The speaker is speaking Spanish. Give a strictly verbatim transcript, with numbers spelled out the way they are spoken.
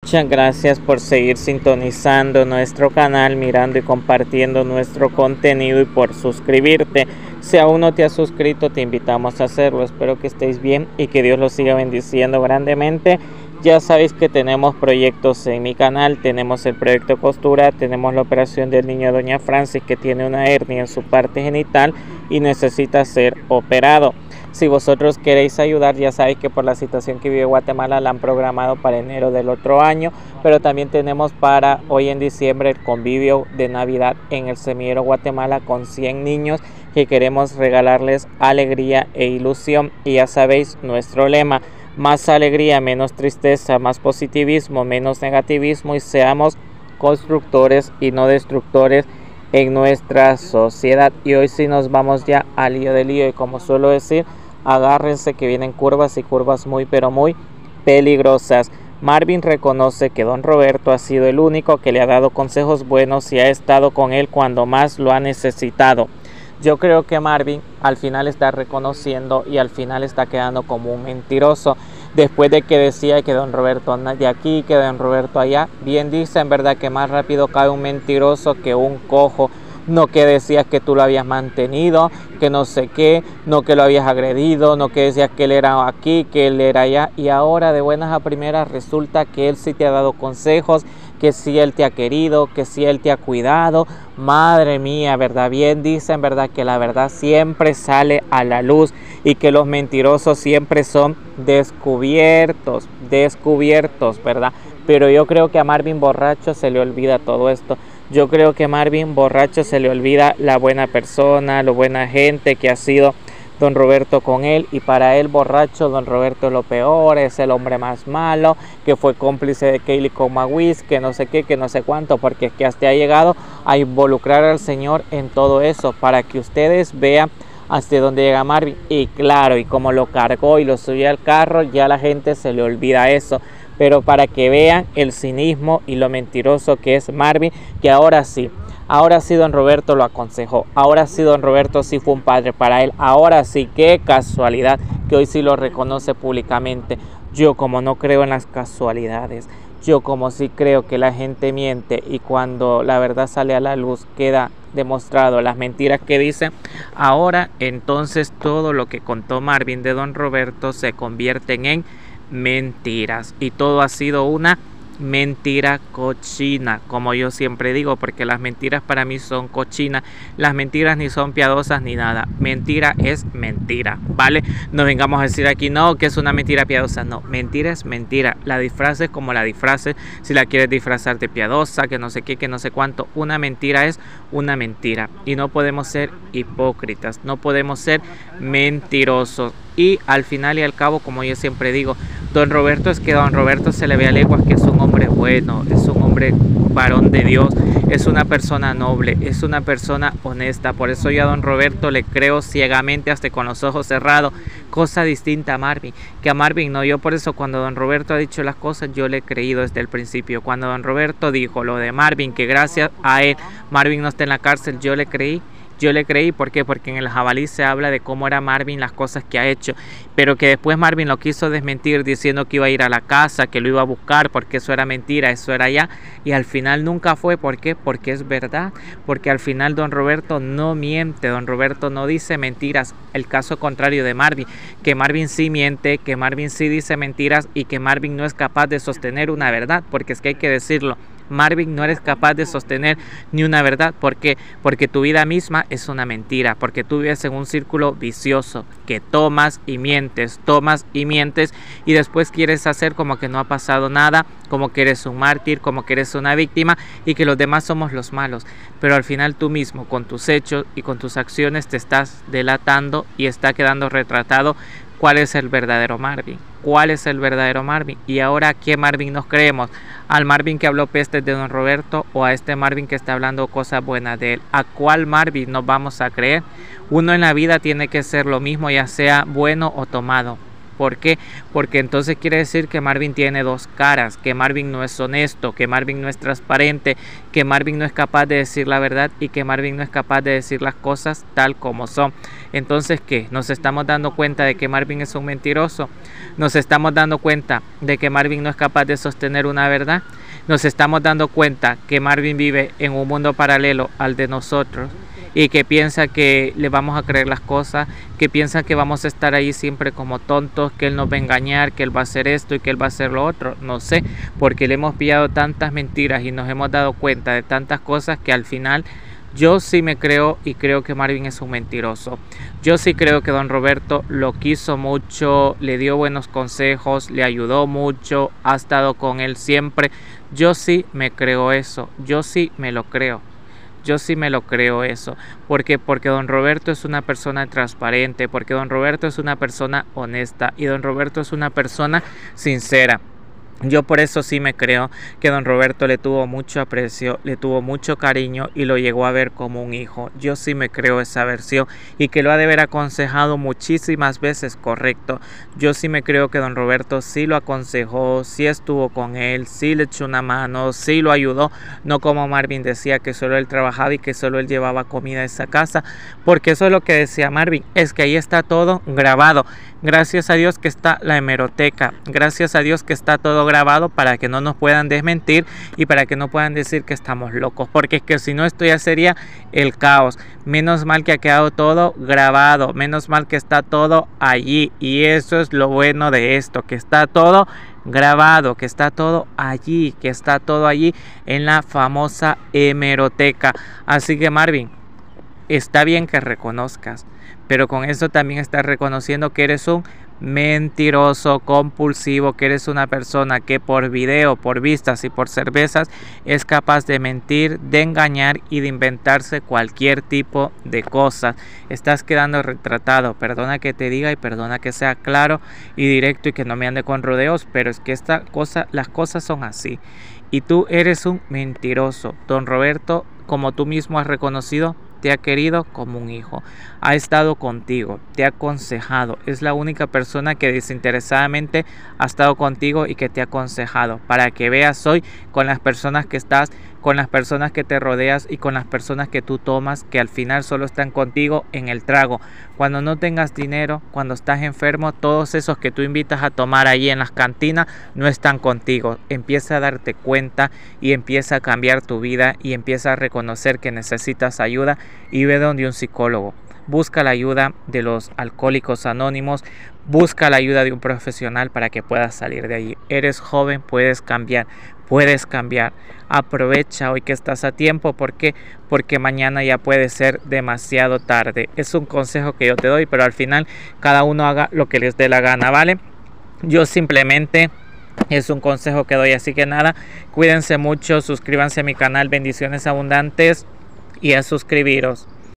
Muchas gracias por seguir sintonizando nuestro canal, mirando y compartiendo nuestro contenido y por suscribirte. Si aún no te has suscrito, te invitamos a hacerlo. Espero que estéis bien y que Dios los siga bendiciendo grandemente. Ya sabéis que tenemos proyectos en mi canal. Tenemos el proyecto Costura, tenemos la operación del niño Doña Francis, que tiene una hernia en su parte genital y necesita ser operado. Si vosotros queréis ayudar, ya sabéis que por la situación que vive Guatemala la han programado para enero del otro año, pero también tenemos para hoy en diciembre el convivio de Navidad en el Semillero Guatemala con cien niños que queremos regalarles alegría e ilusión. Y ya sabéis nuestro lema: más alegría, menos tristeza, más positivismo, menos negativismo, y seamos constructores y no destructores en nuestra sociedad. Y hoy sí nos vamos ya al lío del lío, y como suelo decir, agárrense que vienen curvas y curvas muy pero muy peligrosas. Marvin reconoce que don Roberto ha sido el único que le ha dado consejos buenos y ha estado con él cuando más lo ha necesitado. Yo creo que Marvin al final está reconociendo y al final está quedando como un mentiroso. Después de que decía que don Roberto anda de aquí, que don Roberto allá, bien dice en verdad que más rápido cae un mentiroso que un cojo. No que decías que tú lo habías mantenido, que no sé qué, no que lo habías agredido, no que decías que él era aquí, que él era allá, y ahora de buenas a primeras resulta que él sí te ha dado consejos, que sí él te ha querido, que sí él te ha cuidado. Madre mía, ¿verdad? Bien dicen, ¿verdad?, que la verdad siempre sale a la luz y que los mentirosos siempre son descubiertos, descubiertos, ¿verdad? Pero yo creo que a Marvin borracho se le olvida todo esto. Yo creo que a Marvin borracho se le olvida la buena persona, la buena gente que ha sido don Roberto con él, y para él borracho don Roberto es lo peor, es el hombre más malo, que fue cómplice de Kaylee con Maguis, que no sé qué, que no sé cuánto, porque es que hasta ha llegado a involucrar al Señor en todo eso, para que ustedes vean hasta dónde llega Marvin. Y claro, y como lo cargó y lo subió al carro, ya la gente se le olvida eso. Pero para que vean el cinismo y lo mentiroso que es Marvin, que ahora sí, ahora sí don Roberto lo aconsejó, ahora sí don Roberto sí fue un padre para él, ahora sí, qué casualidad que hoy sí lo reconoce públicamente. Yo como no creo en las casualidades, yo como sí creo que la gente miente, y cuando la verdad sale a la luz queda demostrado las mentiras que dicen, ahora entonces todo lo que contó Marvin de don Roberto se convierten en mentiras, y todo ha sido una mentira cochina, como yo siempre digo, porque las mentiras para mí son cochinas. Las mentiras ni son piadosas ni nada. Mentira es mentira, ¿vale? No vengamos a decir aquí, no, que es una mentira piadosa. No, mentira es mentira. La disfraces como la disfraces. Si la quieres disfrazar de piadosa, que no sé qué, que no sé cuánto, una mentira es una mentira. Y no podemos ser hipócritas, no podemos ser mentirosos. Y al final y al cabo, como yo siempre digo, don Roberto es que don Roberto se le ve a leguas que es un hombre bueno, es un hombre varón de Dios, es una persona noble, es una persona honesta. Por eso yo a don Roberto le creo ciegamente, hasta con los ojos cerrados, cosa distinta a Marvin, que a Marvin no. Yo por eso cuando don Roberto ha dicho las cosas, yo le he creído desde el principio. Cuando don Roberto dijo lo de Marvin, que gracias a él Marvin no está en la cárcel, yo le creí. Yo le creí, ¿por qué? Porque en el Jabalí se habla de cómo era Marvin, las cosas que ha hecho, pero que después Marvin lo quiso desmentir diciendo que iba a ir a la casa, que lo iba a buscar, porque eso era mentira, eso era ya, y al final nunca fue. ¿Por qué? Porque es verdad, porque al final don Roberto no miente, don Roberto no dice mentiras. El caso contrario de Marvin, que Marvin sí miente, que Marvin sí dice mentiras, y que Marvin no es capaz de sostener una verdad, porque es que hay que decirlo. Marvin, no eres capaz de sostener ni una verdad. ¿Por qué? Porque tu vida misma es una mentira, porque tú vives en un círculo vicioso, que tomas y mientes, tomas y mientes, y después quieres hacer como que no ha pasado nada, como que eres un mártir, como que eres una víctima y que los demás somos los malos. Pero al final tú mismo, con tus hechos y con tus acciones, te estás delatando y está quedando retratado cuál es el verdadero Marvin. ¿Cuál es el verdadero Marvin? Y ahora, ¿a qué Marvin nos creemos? ¿Al Marvin que habló pestes de don Roberto o a este Marvin que está hablando cosas buenas de él? ¿A cuál Marvin nos vamos a creer? Uno en la vida tiene que ser lo mismo, ya sea bueno o tomado. ¿Por qué? Porque entonces quiere decir que Marvin tiene dos caras, que Marvin no es honesto, que Marvin no es transparente, que Marvin no es capaz de decir la verdad y que Marvin no es capaz de decir las cosas tal como son. Entonces, ¿qué? ¿Nos estamos dando cuenta de que Marvin es un mentiroso? ¿Nos estamos dando cuenta de que Marvin no es capaz de sostener una verdad? ¿Nos estamos dando cuenta que Marvin vive en un mundo paralelo al de nosotros? Y que piensa que le vamos a creer las cosas, que piensa que vamos a estar ahí siempre como tontos, que él nos va a engañar, que él va a hacer esto y que él va a hacer lo otro. No sé, porque le hemos pillado tantas mentiras y nos hemos dado cuenta de tantas cosas que al final yo sí me creo y creo que Marvin es un mentiroso. Yo sí creo que don Roberto lo quiso mucho, le dio buenos consejos, le ayudó mucho, ha estado con él siempre. Yo sí me creo eso, yo sí me lo creo. Yo sí me lo creo eso. ¿Por qué? Porque don Roberto es una persona transparente, porque don Roberto es una persona honesta y don Roberto es una persona sincera. Yo por eso sí me creo que don Roberto le tuvo mucho aprecio, le tuvo mucho cariño y lo llegó a ver como un hijo. Yo sí me creo esa versión y que lo ha de haber aconsejado muchísimas veces correcto. Yo sí me creo que don Roberto sí lo aconsejó, sí estuvo con él, sí le echó una mano, sí lo ayudó. No como Marvin decía que solo él trabajaba y que solo él llevaba comida a esa casa, porque eso es lo que decía Marvin, es que ahí está todo grabado. Gracias a Dios que está la hemeroteca, gracias a Dios que está todo grabado para que no nos puedan desmentir y para que no puedan decir que estamos locos, porque es que si no esto ya sería el caos. Menos mal que ha quedado todo grabado, menos mal que está todo allí y eso es lo bueno de esto, que está todo grabado, que está todo allí, que está todo allí en la famosa hemeroteca. Así que Marvin, está bien que reconozcas, pero con eso también estás reconociendo que eres un mentiroso compulsivo, que eres una persona que por video, por vistas y por cervezas es capaz de mentir, de engañar y de inventarse cualquier tipo de cosas. Estás quedando retratado, perdona que te diga y perdona que sea claro y directo y que no me ande con rodeos, pero es que esta cosa, las cosas son así y tú eres un mentiroso. Don Roberto, como tú mismo has reconocido, te ha querido como un hijo, ha estado contigo, te ha aconsejado, es la única persona que desinteresadamente ha estado contigo y que te ha aconsejado, para que veas hoy con las personas que estás, con las personas que te rodeas y con las personas que tú tomas, que al final solo están contigo en el trago. Cuando no tengas dinero, cuando estás enfermo, todos esos que tú invitas a tomar allí en las cantinas no están contigo. Empieza a darte cuenta y empieza a cambiar tu vida y empieza a reconocer que necesitas ayuda y ve donde un psicólogo. Busca la ayuda de los alcohólicos anónimos, busca la ayuda de un profesional para que puedas salir de allí. Eres joven, puedes cambiar, puedes cambiar. Aprovecha hoy que estás a tiempo. ¿Por qué? Porque mañana ya puede ser demasiado tarde. Es un consejo que yo te doy, pero al final cada uno haga lo que les dé la gana, ¿vale? Yo simplemente es un consejo que doy, así que nada, cuídense mucho, suscríbanse a mi canal, bendiciones abundantes y a suscribiros.